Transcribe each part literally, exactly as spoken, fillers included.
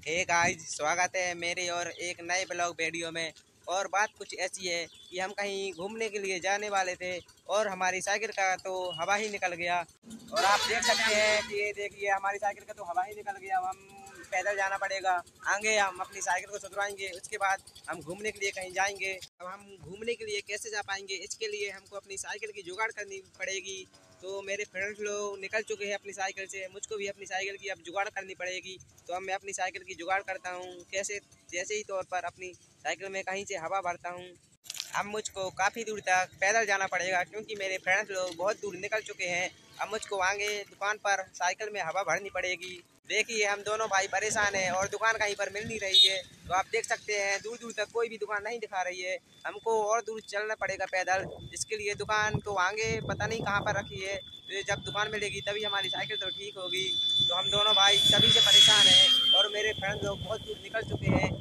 Hey guys, स्वागत है मेरे और एक नए ब्लॉग वीडियो में। और बात कुछ ऐसी है कि हम कहीं घूमने के लिए जाने वाले थे और हमारी साइकिल का तो हवा ही निकल गया। और आप देख सकते हैं कि ये देखिए हमारी साइकिल का तो हवा ही निकल गया। अब हम पैदल जाना पड़ेगा। आगे हम अपनी साइकिल को सुधरवाएंगे, उसके बाद हम घूमने के लिए कहीं जाएंगे। अब हम घूमने के लिए कैसे जा पाएंगे, इसके लिए हमको अपनी साइकिल की जुगाड़ करनी पड़ेगी। तो मेरे फ्रेंड्स लोग निकल चुके हैं अपनी साइकिल से, मुझको भी अपनी साइकिल की अब जुगाड़ करनी पड़ेगी। तो अब मैं अपनी साइकिल की जुगाड़ करता हूँ कैसे, जैसे ही तौर पर अपनी साइकिल में कहीं से हवा भरता हूँ। अब मुझको काफ़ी दूर तक पैदल जाना पड़ेगा क्योंकि मेरे फ्रेंड्स लोग बहुत दूर निकल चुके हैं। अब मुझको आगे दुकान पर साइकिल में हवा भरनी पड़ेगी। देखिए हम दोनों भाई परेशान हैं और दुकान कहीं पर मिल नहीं रही है। तो आप देख सकते हैं दूर दूर तक कोई भी दुकान नहीं दिखा रही है। हमको और दूर चलना पड़ेगा पैदल। इसके लिए दुकान तो आगे पता नहीं कहाँ पर रखी है। तो जब दुकान मिलेगी तभी हमारी साइकिल तो ठीक होगी। तो हम दोनों भाई सभी से परेशान हैं और मेरे फ्रेंड लोग बहुत दूर निकल चुके हैं।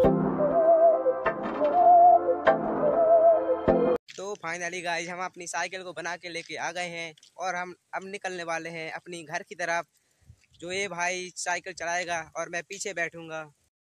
तो फाइनली गाइस हम अपनी साइकिल को बना के लेके आ गए हैं और हम अब निकलने वाले हैं अपनी घर की तरफ। जो ये भाई साइकिल चलाएगा और मैं पीछे बैठूंगा।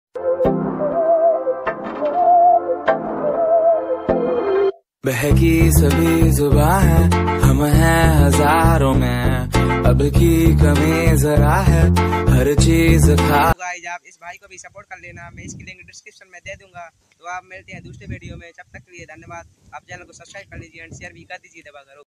बहकी सभी जुबां है, हम हैं हजारों में, अब की कमी जरा है, हर चीज खा। गाइस आप इस भाई को भी सपोर्ट कर लेना, मैं इसकी लिंक डिस्क्रिप्शन में दे दूंगा। तो आप मिलते हैं दूसरे वीडियो में, जब तक के लिए धन्यवाद। आप चैनल को सब्सक्राइब कर लीजिए एंड शेयर भी कर दीजिए दबा करो।